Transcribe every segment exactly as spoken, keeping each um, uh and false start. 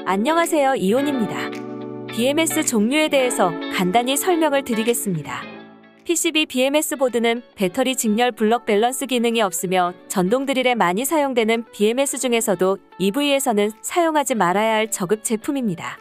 안녕하세요, 이온입니다. 비엠에스 종류에 대해서 간단히 설명을 드리겠습니다. 피씨비 비엠에스 보드는 배터리 직렬 블럭 밸런스 기능이 없으며 전동 드릴에 많이 사용되는 비엠에스 중에서도 이브이에서는 사용하지 말아야 할 저급 제품입니다.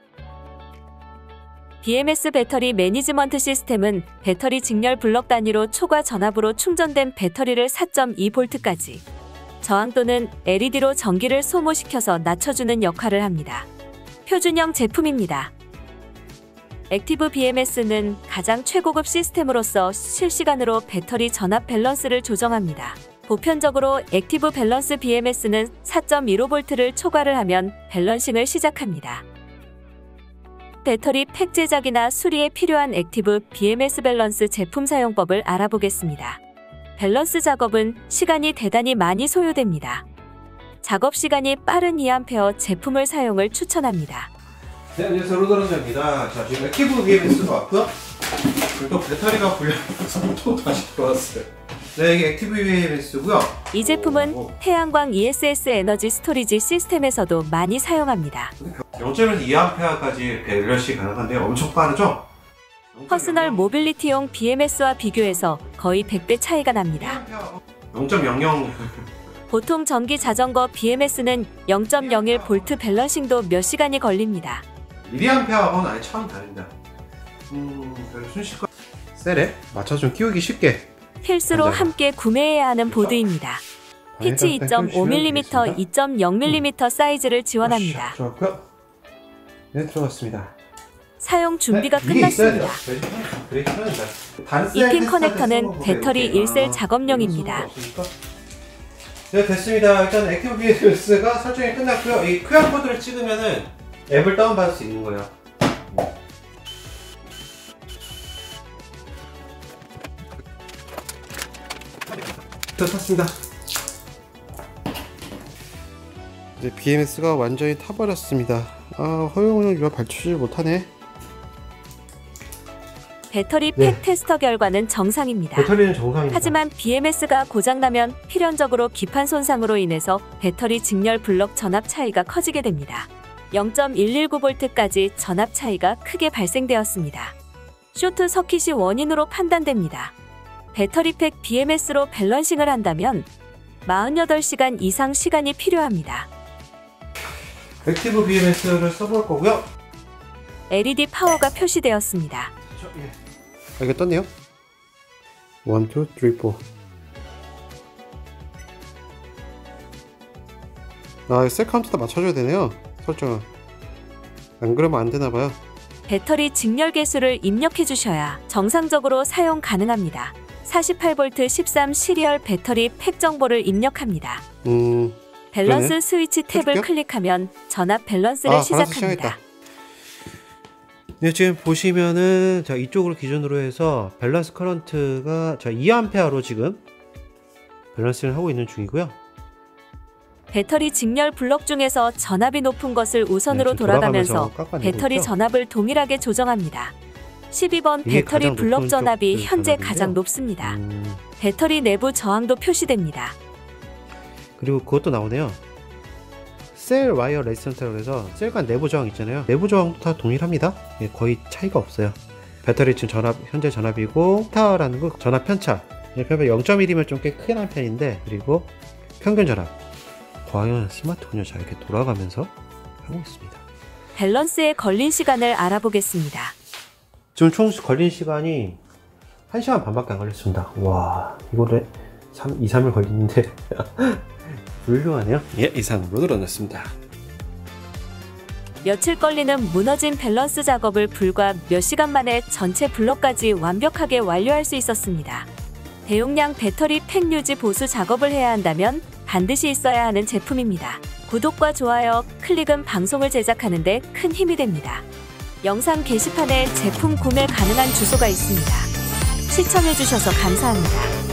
비엠에스 배터리 매니지먼트 시스템은 배터리 직렬 블럭 단위로 초과 전압으로 충전된 배터리를 사 점 이 볼트까지 저항 또는 엘이디로 전기를 소모시켜서 낮춰주는 역할을 합니다. 표준형 제품입니다. 액티브 비엠에스는 가장 최고급 시스템으로서 실시간으로 배터리 전압 밸런스를 조정합니다. 보편적으로 액티브 밸런스 비엠에스는 사 점 일오 볼트를 초과를 하면 밸런싱을 시작합니다. 배터리 팩 제작이나 수리에 필요한 액티브 비엠에스 밸런스 제품 사용법을 알아보겠습니다. 밸런스 작업은 시간이 대단히 많이 소요됩니다. 작업 시간이 빠른 이 암페어 제품을 사용을 추천합니다. 네, 안녕하세요, 로드런저입니다. 자, 지금 액티브 비엠에스가 왔고요. 그리고 또 배터리가 불려서 또 다시 들어왔어요. 네, 이게 액티브 비엠에스고요. 이 제품은 오, 오. 태양광 이에스에스 에너지 스토리지 시스템에서도 많이 사용합니다. 영 점 일 이 암페어까지 밸런싱이 가능한데 엄청 빠르죠? 퍼스널 모빌리티용 비엠에스와 비교해서 거의 백 배 차이가 납니다. 영 점 영영 보통 전기 자전거 비엠에스는 영 점 영일 볼트 밸런싱도 몇 시간이 걸립니다. 미리암페어하고는 아예 차원 다릅니다. 음, 순식간 셀에 맞춰서 좀 끼우기 쉽게 필수로 앉아요. 함께 구매해야 하는 보드입니다. 피치 이 점 오 밀리미터, 이 점 영 밀리미터 사이즈를 지원합니다. 좋았고요. 네, 들어갔습니다. 사용 준비가 네, 끝났습니다. 이 핀 커넥터는 배터리 일 셀 작업용입니다. 네, 됐습니다. 일단 액티브 비엠에스가 설정이 끝났고요. 이 큐알코드를 찍으면은 앱을 다운받을 수 있는 거예요. 다 탔습니다. 이제 비엠에스가 완전히 타버렸습니다. 아, 허용을 이거 발주지 못하네. 배터리 팩 네. 테스터 결과는 정상입니다. 배터리는 정상입니다. 하지만 비엠에스가 고장나면 필연적으로 기판 손상으로 인해서 배터리 직렬 블럭 전압 차이가 커지게 됩니다. 영 점 일일구 볼트까지 전압 차이가 크게 발생되었습니다. 쇼트 서킷이 원인으로 판단됩니다. 배터리 팩 비엠에스로 밸런싱을 한다면 사십팔 시간 이상 시간이 필요합니다. 액티브 비엠에스를 써볼 거고요. 엘이디 파워가 표시되었습니다. 저, 예. 아, 이거 떴네요. 일, 이, 삼, 사. 아, 셀 카운트 다 맞춰줘야 되네요. 설정을. 안 그러면 안 되나봐요. 배터리 직렬 개수를 입력해 주셔야 정상적으로 사용 가능합니다. 사십팔 볼트 십삼 시리얼 배터리 팩 정보를 입력합니다. 음, 밸런스 그러네. 스위치 탭을 해줄게요? 클릭하면 전압 밸런스를 아, 시작합니다. 네, 지금 보시면은 자, 이쪽으로 기준으로 해서 밸런스 커런트가 자, 이 암페어로 지금 밸런스를 하고 있는 중이고요. 배터리 직렬 블럭 중에서 전압이 높은 것을 우선으로 네, 돌아가면서 배터리 있죠? 전압을 동일하게 조정합니다. 십이 번 배터리 블럭 전압이 현재 전압이고요. 가장 높습니다. 음... 배터리 내부 저항도 표시됩니다. 그리고 그것도 나오네요. 셀 와이어 레지스턴스라고 해서 셀과 내부 저항 있잖아요. 내부 저항도 다 동일합니다. 예, 거의 차이가 없어요. 배터리 지금 전압, 현재 전압이고 타라는 거 전압 편차. 영 점 일이면 좀 꽤 크게 나는 편인데, 그리고 평균 전압. 과연 스마트폰이 잘 이렇게 돌아가면서 하고 있습니다. 밸런스에 걸린 시간을 알아보겠습니다. 지금 총 걸린 시간이 한 시간 반밖에 안 걸렸습니다. 와, 이거를 이, 삼 일 걸리는데 훌륭하네요. 예, 이상으로 늘어났습니다. 며칠 걸리는 무너진 밸런스 작업을 불과 몇 시간 만에 전체 블럭까지 완벽하게 완료할 수 있었습니다. 대용량 배터리 팩 유지 보수 작업을 해야 한다면 반드시 있어야 하는 제품입니다. 구독과 좋아요, 클릭은 방송을 제작하는 데 큰 힘이 됩니다. 영상 게시판에 제품 구매 가능한 주소가 있습니다. 시청해주셔서 감사합니다.